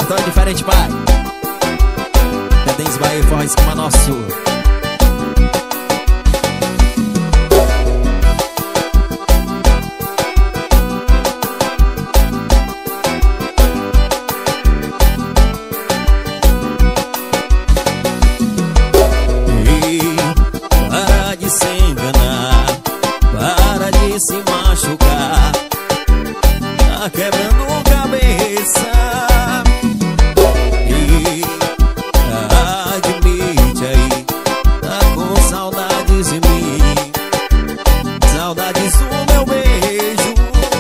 repertório diferente, pai. Cadência Bahia, forró em cima nosso. Para de se enganar, para de se machucar, tá quebrando cabeça. E admite aí, tá com saudades de mim, saudades do meu beijo.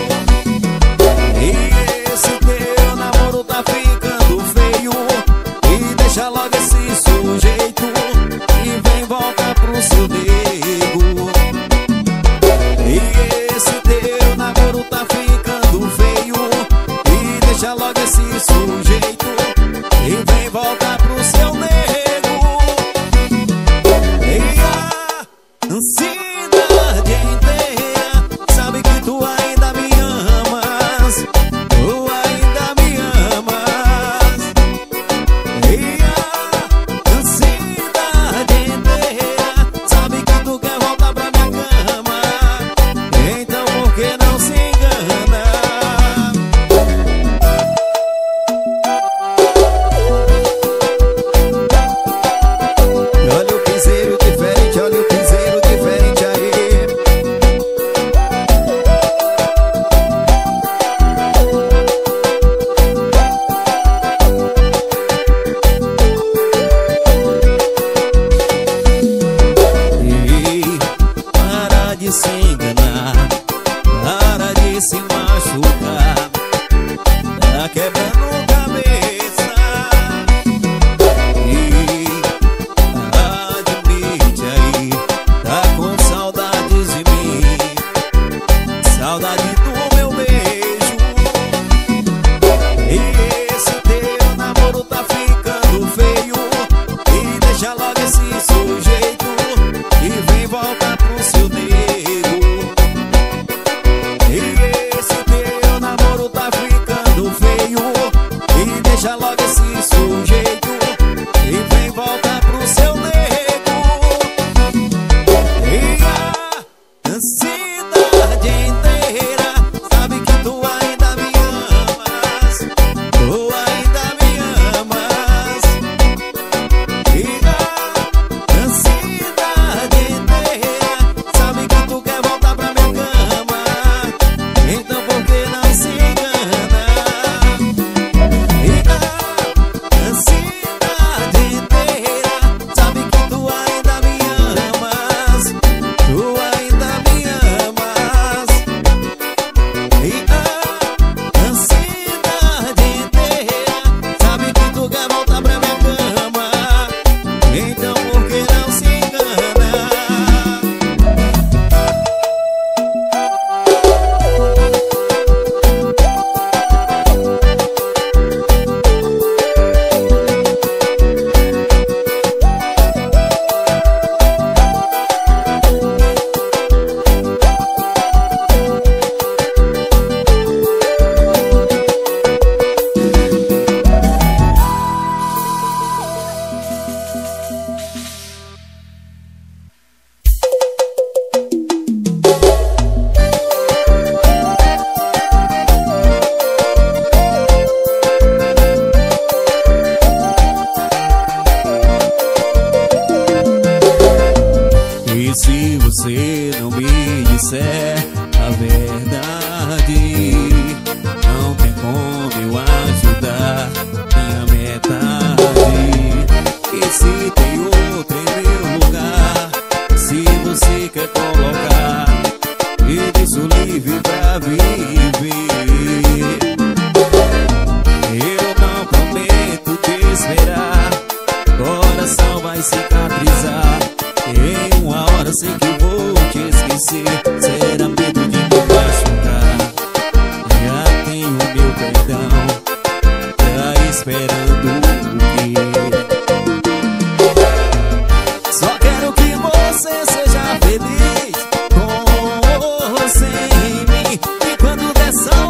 E esse teu namoro tá ficando feio, e deixa logo esse sujeito e vem volta pro seu nego. E esse teu namoro tá ficando feio, e deixa logo esse sujeito e vem volta pro seu nego. E a cidade inteira sabe que tu ainda me amas, tu ainda me amas. E a cidade inteira sabe que tu quer voltar pra minha cama, então por que não se engana? Olha o piseiro diferente, olha o piseiro diferente aí. E para de se enganar, para de se machucar, tá quebrando cabeça. E admite aí, tá com saudades de mim, saudade do meu beijo. E esse teu namoro tá ficando feio, e deixa logo esse sujeito e vem voltar pro seu nego. E esse teu namoro tá ficando feio, e deixa logo esse sujeito e vem voltar pro seu nego. E a cidade inteira sabe que tu ainda me amas, tu ainda me amas. E a cidade inteira sabe que tu quer voltar pra minha cama, então por que não se engana? E a cidade inteira sabe que tu ainda me amas, tu ainda me amas. E a cidade inteira sabe que tu quer voltar pra minha cama, então por que não se engana? E se você não me disser a verdade, não tem como eu ajudar minha metade. E se tem outra em meu lugar, se você quer colocar, me deixa livre pra viver. Eu não prometo te esperar, coração vai cicatrizar. Em uma hora sei que vou te esquecer, será medo de me machucar. Já tenho meu perdão, tá esperando o quê? Só quero que você seja feliz com ou sem mim, e quando der só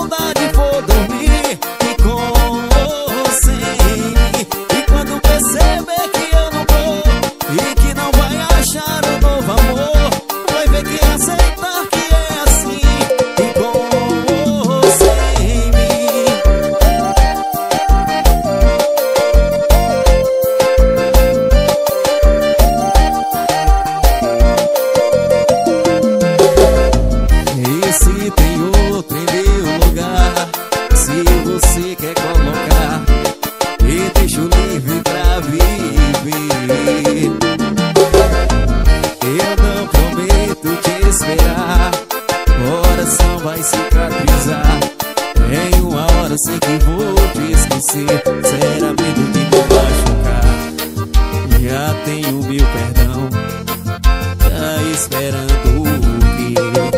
eu sei que vou te esquecer. Será medo de me machucar? Já tenho meu perdão, tá esperando o quê?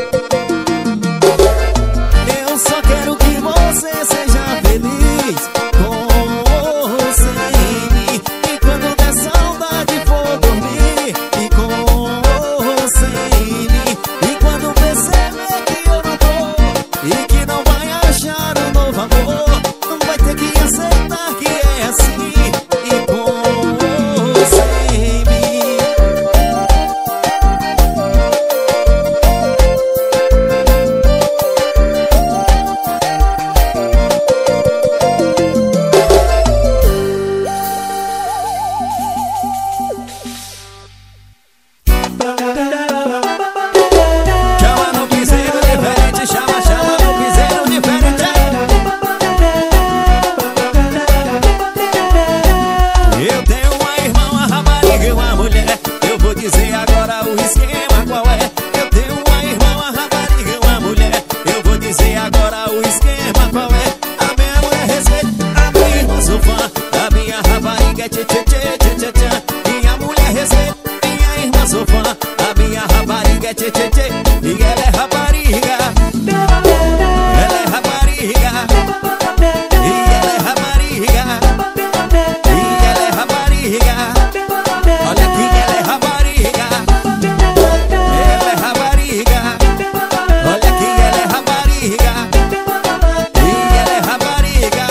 Eu só quero que você seja feliz com ou sem mim. E quando der saudade for dormir, e com ou sem mim. E quando perceber que eu não tô e que não vai achar um novo amor, não vai ter que aceitar que é assim. E com ou sem mim. Chama no piseiro diferente, chama no piseiro diferente. Eu tenho uma irmã, uma rapariga e uma mulher. Eu vou dizer agora o esquema qual é. Eu tenho uma irmã, uma rapariga e uma mulher. Eu vou dizer agora o esquema qual é. A minha mulher respeita, a minha irmã sou fã. A minha rapariga é tchê tchê tchê tchê tchê. Minha mulher respeita, minha irmã sou fã. A minha rapariga é tchê tchê tchê. E ela é rapariga, ela é rapariga. E ela é rapariga, e ela é rapariga. Olha que ela é rapariga, ela é rapariga. Olha que ela é rapariga, e ela é rapariga.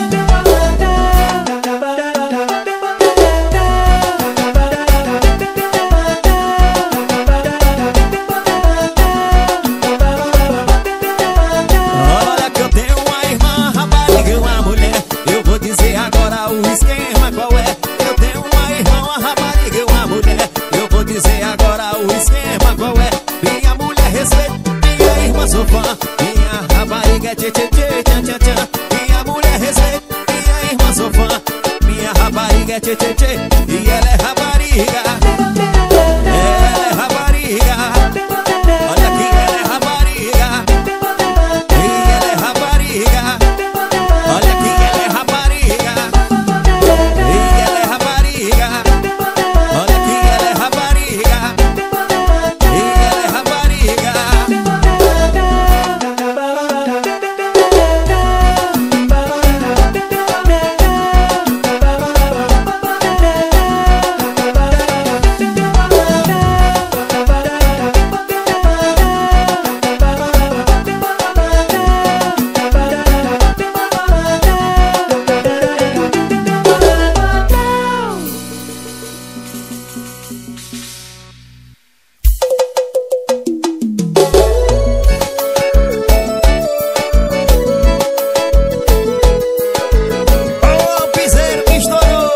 Olha que eu tenho uma irmã, rapariga e uma mulher. Eu vou dizer agora o esquema qual é. Eu tenho uma irmã, uma rapariga e uma mulher. Eu vou dizer agora o esquema qual é. Minha mulher respeita, minha irmã sou fã. Minha rapariga é tchê tchê tchê tchê tchê tchê. Minha mulher respeita, minha irmã sou fã. Minha rapariga é tchê tchê tchê. E ela é rapariga, ela é rapariga. Olha que ela é rapariga, e ela é rapariga. Olha que ela é rapariga, e ela é rapariga. Olha que ela é rapariga, e ela é rapariga. Ô, piseiro que estourou.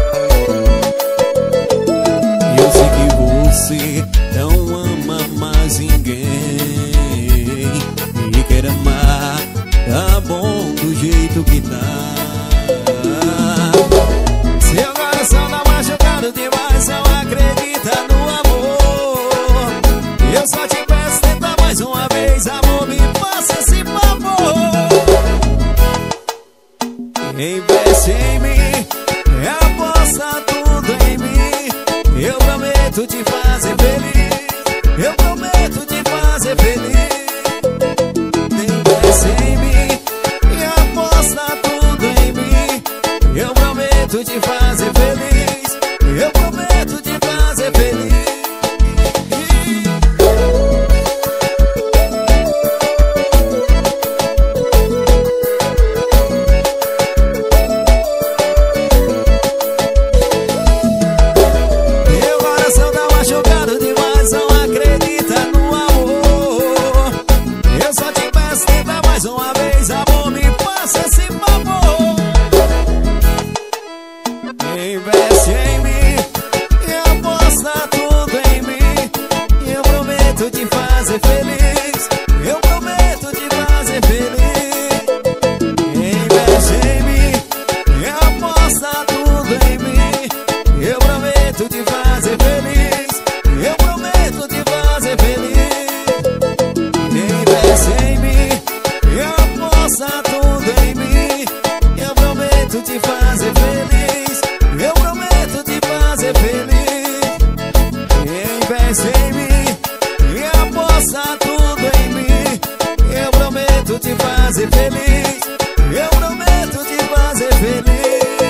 Eu sei que você não ama mais ninguém e quer amar, tá bom do jeito que tá. Seu coração tá machucado demais, não acredita no amor. Eu só te peço, tenta mais uma vez, amor, me faça esse favor. Investe em mim, aposta tudo em mim. Eu prometo te fazer feliz, eu prometo te fazer feliz. Investe em mim, aposta tudo em mim. Eu prometo te fazer feliz, eu prometo te fazer feliz. Meu coração tá machucado demais, não acredita no amor. Eu só te peço, tenta mais uma vez, amor, me faça esse favor. Investe em mim, aposta tudo em mim. Eu prometo te fazer feliz, eu prometo te fazer feliz. Investe em mim, aposta tudo em mim. Eu prometo te fazer feliz, eu prometo te fazer feliz. Investe em mim, aposta tudo em mim. fazer feliz. Eu prometo te fazer feliz.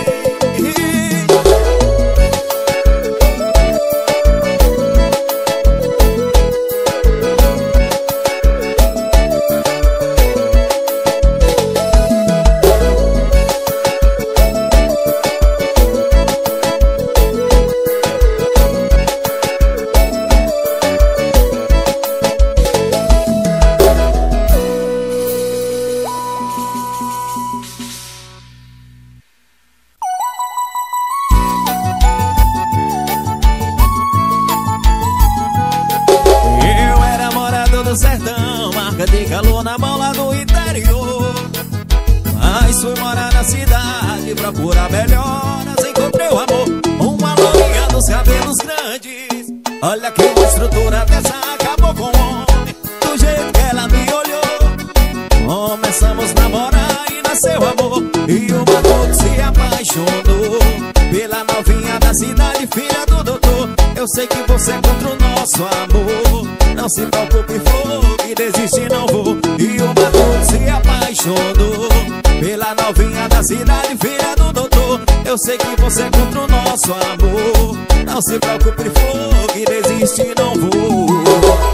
De calor na mão lá do interior, mas fui morar na cidade, procurar melhoras, encontrei o amor. Uma lourinha dos cabelos grandes, olha que uma estrutura dessa acabou com o homem. Do jeito que ela me olhou, começamos a namorar e nasceu amor. E o maluco se apaixonou pela novinha da cidade, filha do doutor. Eu sei que você é contra o nosso amor, não se preocupe, flor, que desiste não vou. E o maluco se apaixonou pela novinha da cidade, filha do doutor. Eu sei que você é contra o nosso amor, não se preocupe, flor, que desiste não vou.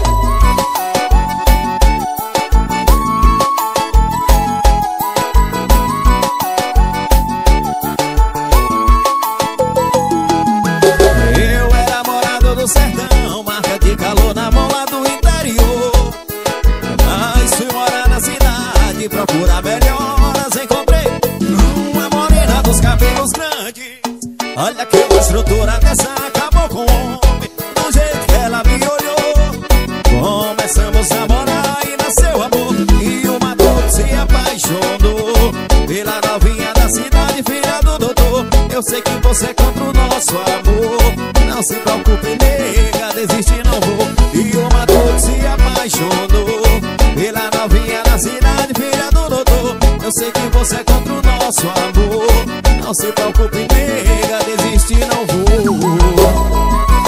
Sertão, marca de calor na mão lá do interior, mas fui morar na cidade, procurar melhoras, encontrei uma morena dos cabelos grandes. Olha que uma estrutura dessa acabou com o homem. Do jeito que ela me olhou, começamos a namorar e nasceu amor. E o maluco se apaixonou pela novinha da cidade, filha do doutor. Eu sei que você é contra o nosso amor, não se preocupe, nega, desiste não vou. E o maluco se apaixonou pela novinha da cidade, filha do doutor. Eu sei que você é contra o nosso amor, não se preocupe, nega, desiste não vou.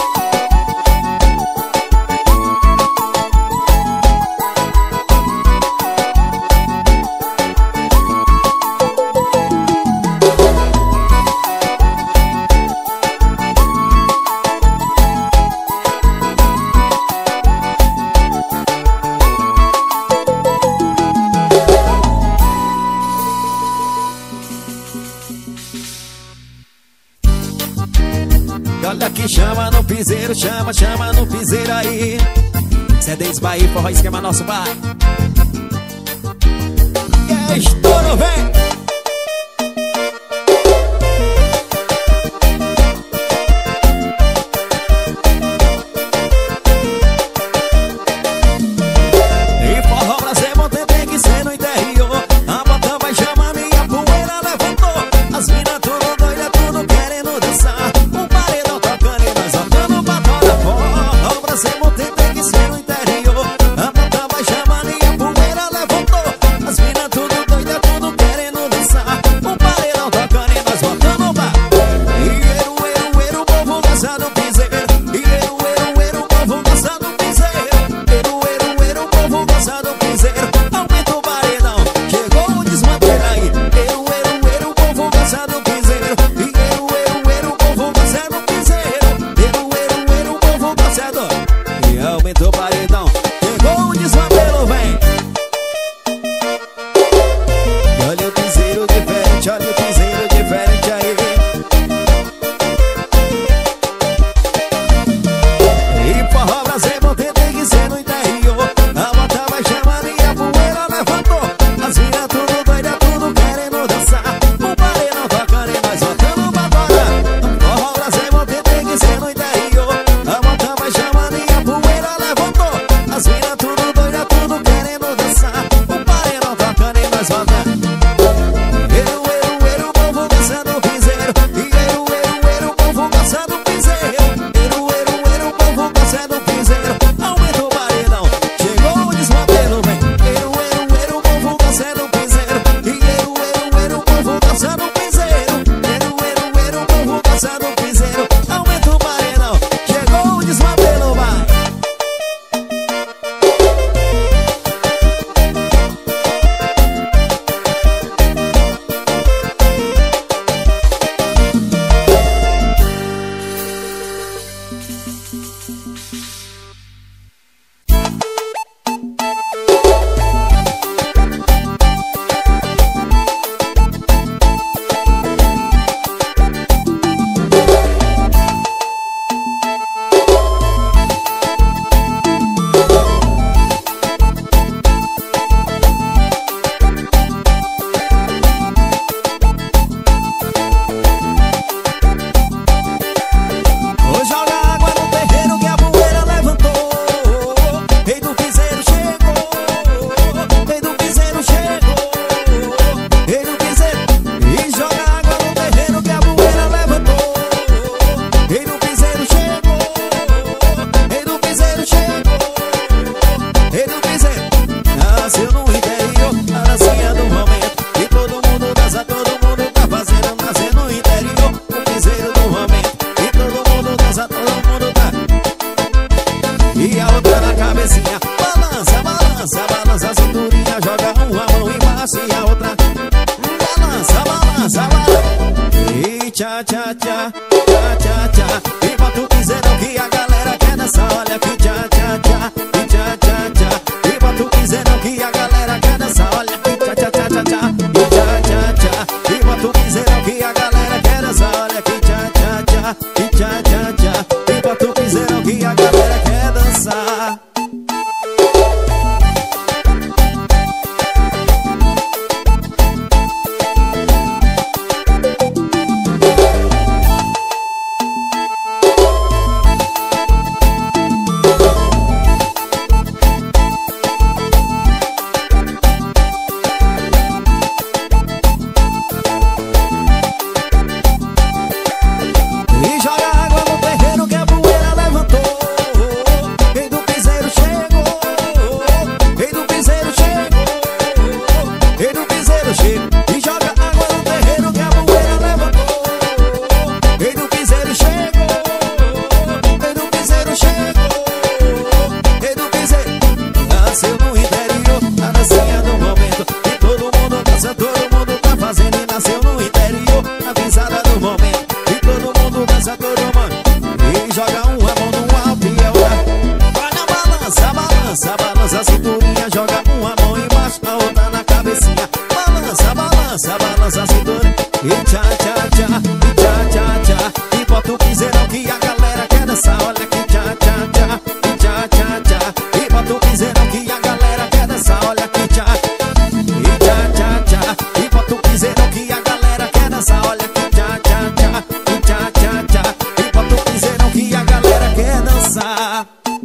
Olha que chama no piseiro, chama, chama no piseiro aí. CDs Bahia, forró esquema nosso bar. Que é estouro, vem! E forró Brasil, Monte tem que ser no interior. A bota vai chamando e a poeira levantou. As minas tudo doida, tudo querendo dançar. Sempre tem que ser no interior. A bota vai chamando e a poeira levantou. As minas tudo doida, tudo querendo dançar. Um paredão tocando e nós voltando no bar. E o povo gosta do piseiro. E o povo gosta do piseiro. E o povo gosta do piseiro. Aumenta o paredão, chegou o desmanteiro aí. E o povo gosta do piseiro. E o povo gosta do piseiro. E o povo gosta do... Aumenta o paredão, chegou o desmantelo, vem. Olha o piseiro diferente, olha o piseiro diferente aí. E forró Brasil, Monte tem que ser no interior. A bota vai chamando e a poeira levantou. As minas tudo doida, tudo querendo dançar. O paredão tocando e nós voltando pra fora. Forró Brasil, Monte tem que ser no interior. A bota vai chamando e a poeira levantou. As minas tudo doida, tudo querendo dançar. O paredão tocando e nós voltando. O povo gosta do piseiro. E o povo gosta do piseiro. O povo gosta do piseiro. Aumenta o paredão, chegou o desmantelo, vem. O povo gosta do piseiro. E o povo gosta do piseiro. O povo gosta do piseiro. Aumenta o paredão, chegou o desmantelo, vai. balança e a outra balança, balança, balança. E tchá, tchá, tchá, tchá, tchá, tchá. E bota o piseirão que a galera quer dançar. Olha aqui, tchá, tchá, tchá, e tchá, tchá, tchá. E bota o piseirão que a galera quer dançar. Olha aqui, tchá, tchá, tchá, tchá, tchá. E tchá, tchá, tchá. E bota o piseirão que a galera quer dançar. Olha aqui, tchá, tchá, tchá, e tchá, tchá, tchá. E bota o piseirão que a galera quer dançar. Balança a cinturinha, joga uma mão embaixo, a outra na cabecinha. Balança, balança, balança a cinturinha. E tchá, tchá, tchá, e tchá, tchá, tchá. E bota o piseirão que a galera quer dançar. Olha aqui, tchá, tchá, tchá, e tchá, tchá, tchá. E bota o piseirão que a galera quer dançar. Olha aqui, tchá, e tchá, tchá, tchá. E bota o piseirão que a galera quer dançar. Olha aqui, tchá, tchá, tchá, e tchá, tchá, tchá. E bota o piseirão que a galera quer dançar.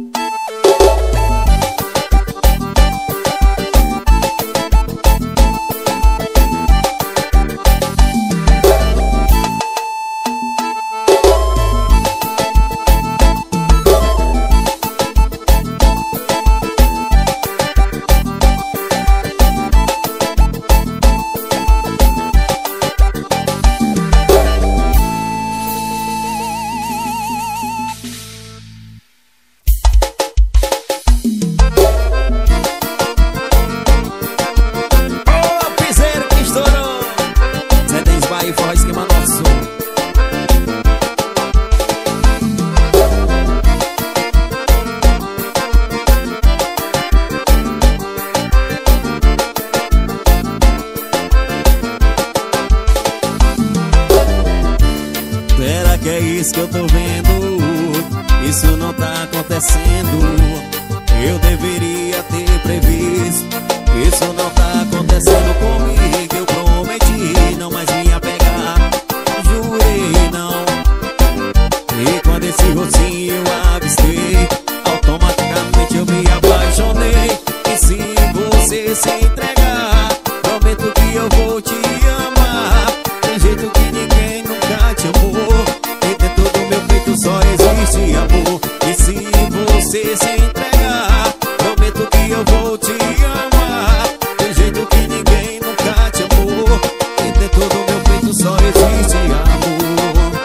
Que é isso que eu tô vendo? Isso não tá acontecendo. Eu deveria ter previsto. Isso não tá acontecendo comigo. Eu prometi não mais me apegar. Jurei não. E quando esse rostinho eu avistei, automaticamente eu me apaixonei. E se você se entregar, prometo que eu vou te amar. Tem jeito que ninguém nunca te amou. Só existe amor. E se você se entregar, prometo que eu vou te amar. Tem jeito que ninguém nunca te amou. E dentro do meu peito só existe amor.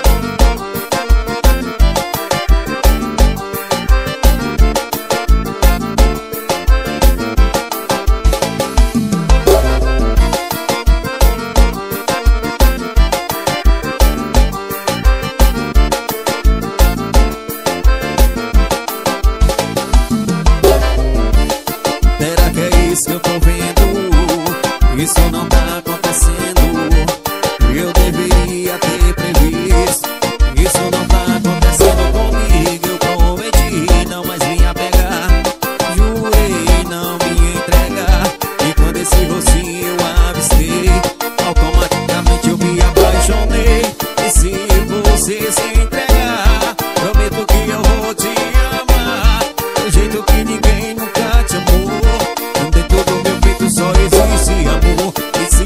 Isso que eu tô vendo, isso não tá acontecendo. Eu deveria ter previsto. Isso não tá acontecendo comigo. Eu prometi não mais me apegar. Jurei não me entregar. E quando esse rostinho eu avistei, automaticamente eu me apaixonei. E se você se entregar, prometo que eu vou te amar. Do jeito que ninguém nunca te amou. Só existe amor. E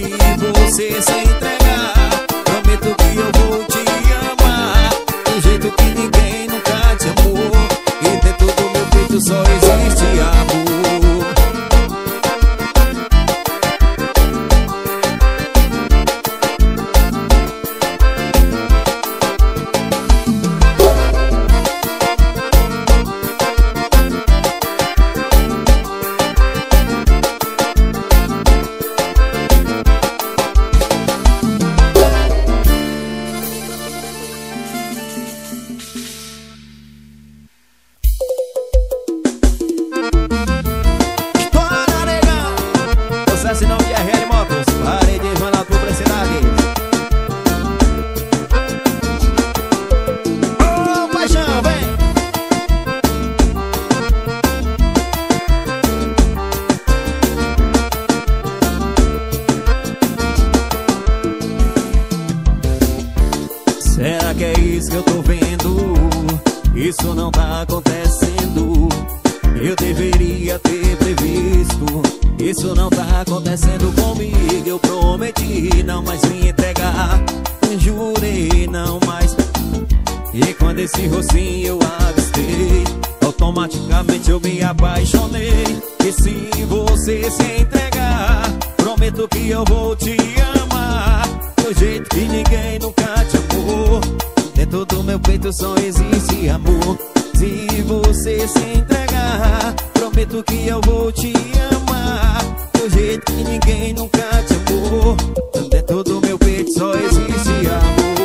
Será que é isso que eu tô vendo? Isso não tá acontecendo. Eu deveria ter previsto. Isso não tá acontecendo comigo. Eu prometi não mais me entregar, jurei não mais. E quando esse rocinho eu avistei, automaticamente eu me apaixonei. E se você se entregar, prometo que eu vou te amar do jeito que ninguém nunca te amou. Dentro do meu peito só existe amor. Se você se entregar, prometo que eu vou te amar do jeito que ninguém nunca te amou. Dentro do meu peito só existe amor.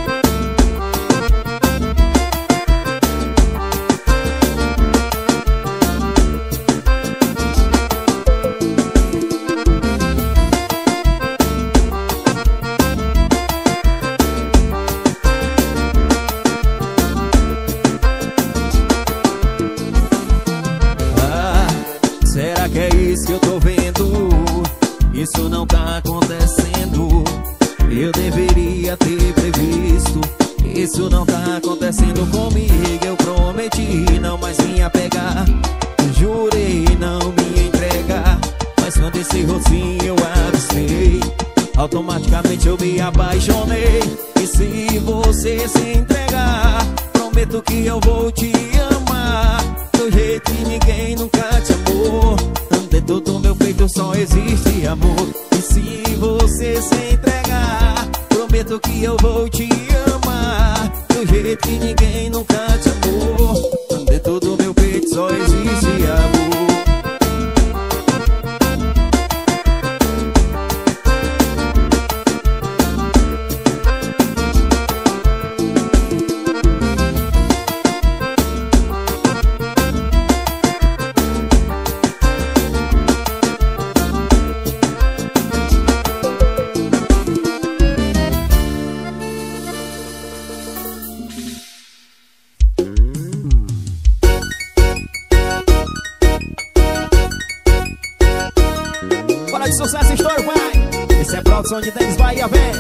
Que eu tô vendo, isso não tá acontecendo. Eu deveria ter previsto. Isso não tá acontecendo comigo. Eu prometi não mais me apegar, jurei não me entregar. Mas quando esse rocinho eu avistei, automaticamente eu me apaixonei. E se você se entregar, prometo que eu vou te amar do jeito que ninguém nunca te amou. Dentro do meu peito só existe amor. E se você se entregar, prometo que eu vou te amar do jeito que ninguém nunca te amou. Dentro do meu peito só existe amor. Sucesso histórico, vai! Esse é produção de Denis Bahia, vem!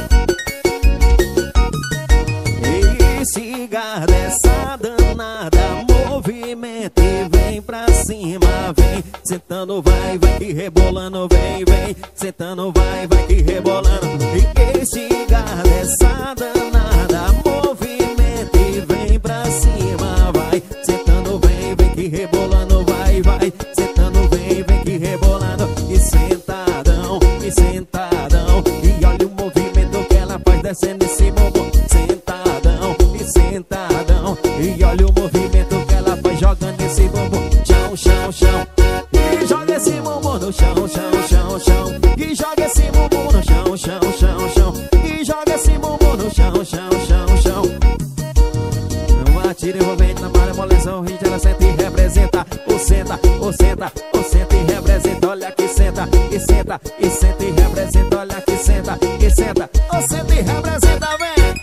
E siga dessa danada, movimento e vem pra cima, vem. Sentando vai, vai que rebolando, vem, vem. Sentando vai, vai que rebolando. E siga dessa danada, movimento e vem pra cima, vai. Sentando vem, vem que rebolando, vai, vai. Sentando vem, vem que rebolando. E sentadão, e olha o movimento que ela faz descendo esse bumbum. Sentadão, e olha o movimento que ela faz jogando esse bumbum. Chão, chão, chão, e joga esse bumbum no chão, chão, chão, chão. E joga esse bumbum no chão, chão, chão, chão. E joga esse bumbum no chão, chão, chão, chão. Uma tira envolvente na malha, moleza, o ritmo ela senta e representa. O senta, o senta, o senta e representa. Olha que senta, e senta, e senta e representa. Olha que senta, e senta, o senta e representa, vem.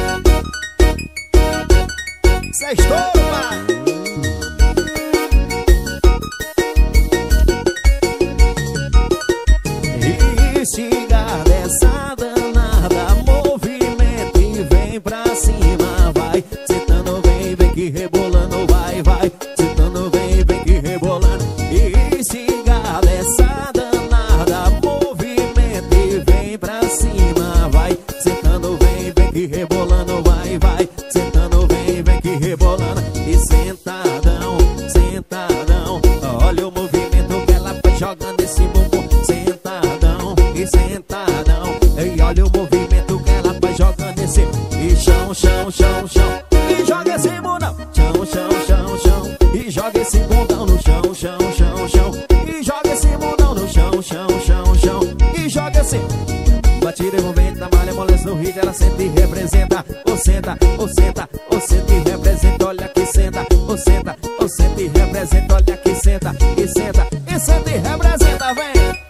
Sextou, vai. E siga dessa danada, movimento e vem pra cima, vai. Sentando vem, vem que rebolando, vai, vai. Sentando vem, vem que rebolando. E siga dessa danada, movimento e vem pra cima, vai. Sentando vem, vem que rebolando, vai, vai. Sentando vem, vem que rebolando. E sentadão, sentadão, olha o movimento que ela faz jogando esse bumbum. Sentadão, e sentadão, e olha o movimento que ela faz jogando esse. E chão, chão, chão, chão. E joga esse bundão, chão, chão, chão, chão. E joga esse bundão no chão, chão, chão, chão. E joga esse bundão no chão, chão, chão, chão. E joga esse. Batida envolvente na malha, molesta no ritmo, ela senta e representa. O senta, o senta, o senta e representa. Olha que senta, o senta, o senta e representa. Olha que senta, e senta, e senta e representa, vem.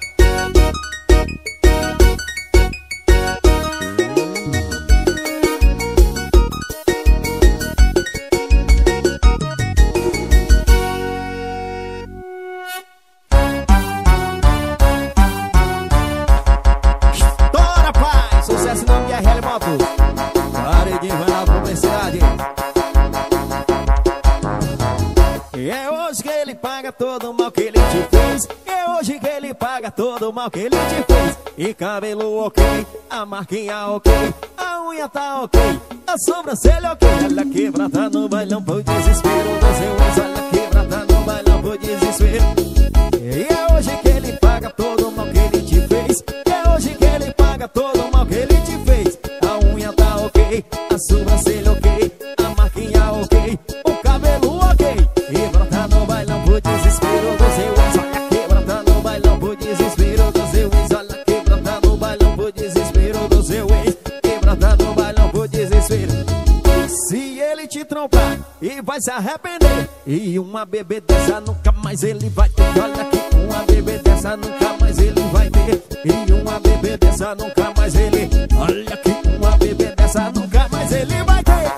mal que ele te fez. E cabelo ok, a marquinha ok, a unha tá ok, a sobrancelha ok. Olha quebrada no bailão pro desespero dos seus. Olha quebrada no bailão pro desespero. E é hoje que ele paga todo o mal que ele te fez. É hoje que ele paga todo o mal que ele te fez. A unha tá ok, a sobrancelha ok, a marquinha ok, o cabelo ok. Quebrada no bailão pro desespero dos seus. Olha quebrada no bailão pro desespero dos seus. Olha quebrada no bailão pro desespero do seu ex. Quebrada no bailão pro desespero. Se ele te trompar e vai se arrepender. E uma bebê dessa nunca mais ele vai ter. Olha aqui, uma bebê dessa nunca mais ele vai ter. E uma bebê dessa nunca mais ele. Olha aqui, uma bebê dessa nunca mais ele vai ter.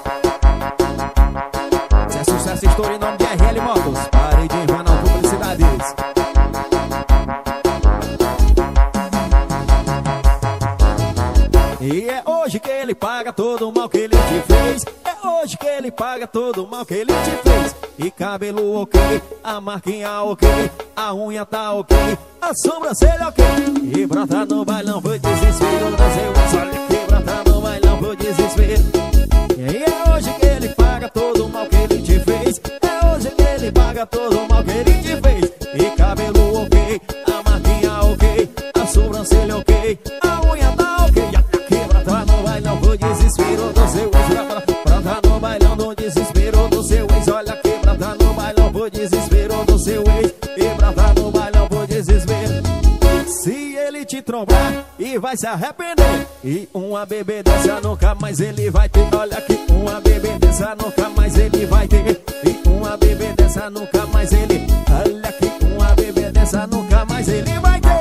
Se é sucesso, estouro em nome de RL Motos. Pare de enganar publicidades. E é hoje que ele paga todo o mal que ele te fez. É hoje que ele paga todo o mal que ele te fez. E cabelo ok, a marquinha ok, a unha tá ok, a sobrancelha ok. Quebrada no bailão pro desespero dos seus. Olha quebrada no bailão pro desespero. E é hoje que ele paga todo o mal que ele te fez. É hoje que ele paga todo o mal que ele te fez. E cabelo ok, a marquinha ok, a sobrancelha ok, a unha tá ok. Quebrada no bailão pro desespero do seu ex. Quebrada no bailão do desespero do seu ex. Olha quebrada no bailão pro desespero do seu ex. Quebrada no bailão pro desespero. Se ele te trombar e vai se arrepender. E uma bebê dessa nunca mais ele vai ter. Olha aqui, uma bebê dessa nunca mais ele vai ter. E uma bebê dessa nunca mais ele. Olha aqui, uma bebê dessa nunca mais ele vai ter.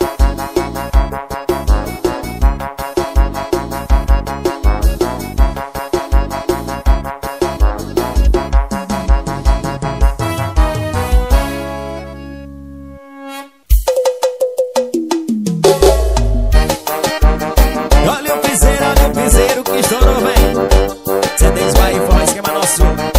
Olha o piseiro que estourou bem. C10 vai e forró, esquema nosso.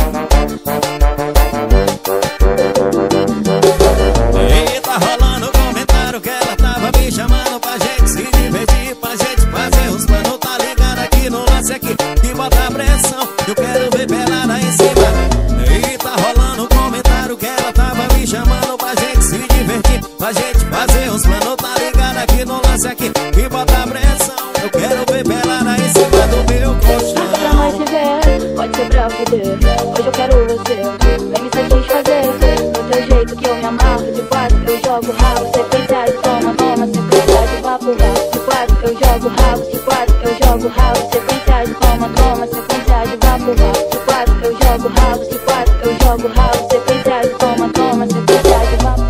E tá rolando comentário que ela tava me chamando pra gente se divertir, pra gente fazer os planos. Tá ligado aqui no lance aqui, que bota pressão. Eu quero ver pelada em cima. E tá rolando comentário que ela tava me chamando pra gente se divertir, pra gente fazer os planos. Tá ligado aqui no lance aqui, que bota pressão. Eu quero ver pelada em cima do meu colchão. Pra nós se ver, pode ser pra fuder. Hoje eu quero você, vem me satisfazer. Do teu jeito que eu me amarro. De quatro eu jogo rabo, sequência de toma, sequência de vapo, de quatro eu jogo rabo, de quatro eu jogo rabo, sequência de toma, sequência de vapo, de quatro eu jogo rabo, de quatro eu jogo rabo, sequência de toma, sequência de vapo.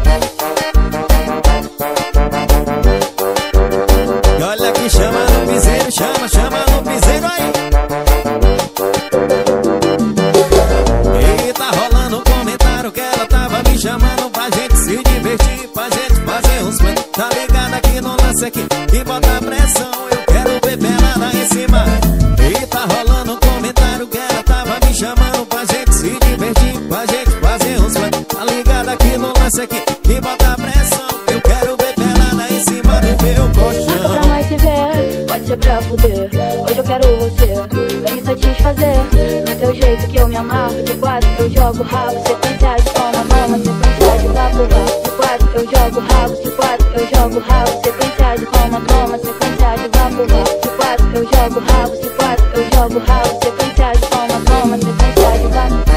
E olha que chama no piseiro, chama no piseiro aí. E tá rolando um comentário que ela tava me chamando pra gente se divertir, pra gente fazer uns planos. Tá ligado aqui no lance aqui, que bota pressão. Eu quero ver pelada em cima. E tá rolando um comentário que ela tava me chamando pra gente se divertir, pra gente fazer uns planos. Tá ligado aqui no lance aqui, que bota pressão. Eu quero ver pelada em cima do meu colchão. Pra nós se ver, pode ser pra fuder. Hoje eu quero você, vem me satisfazer. Do teu jeito que eu me amarro. De quatro eu jogo rabo, sequência de toma, sequência de vapo, de quatro eu jogo rabo, de quatro eu jogo rabo, sequência de toma, sequência de vapo, de quatro eu jogo rabo, de quatro eu jogo rabo, sequência de toma, sequência de vapo.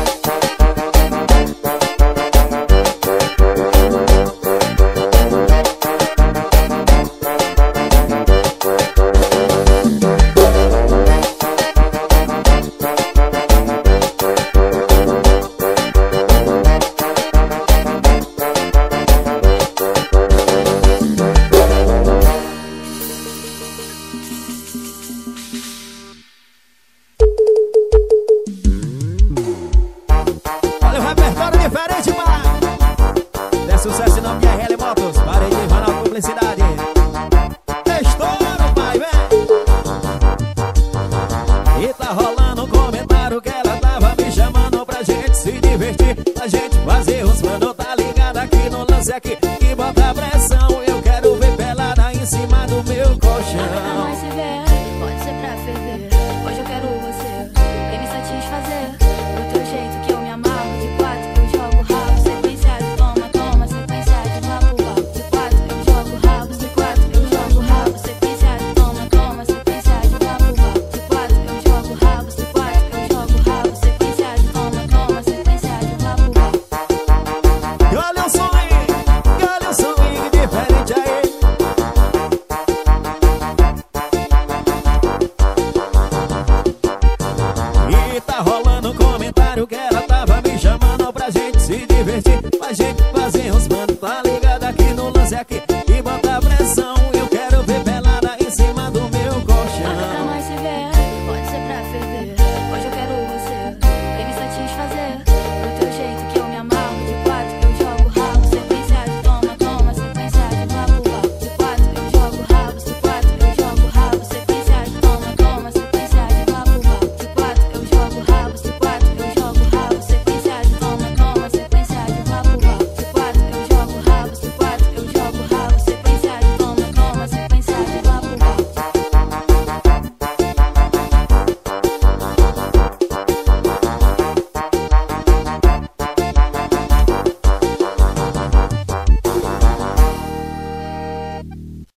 você